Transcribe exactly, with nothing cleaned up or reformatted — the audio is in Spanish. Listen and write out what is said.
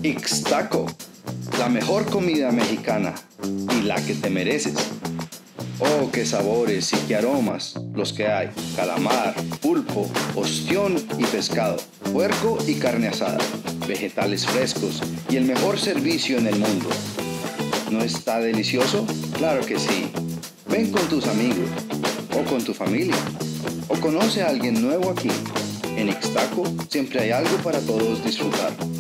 Ixtaco, la mejor comida mexicana y la que te mereces. Oh, qué sabores y qué aromas los que hay. Calamar, pulpo, ostión y pescado, puerco y carne asada, vegetales frescos y el mejor servicio en el mundo. ¿No está delicioso? Claro que sí. Ven con tus amigos o con tu familia o conoce a alguien nuevo aquí. En Ixtaco siempre hay algo para todos disfrutar.